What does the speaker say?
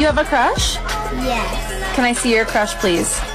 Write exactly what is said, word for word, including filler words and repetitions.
You have a crush? Yes. Can I see your crush, please?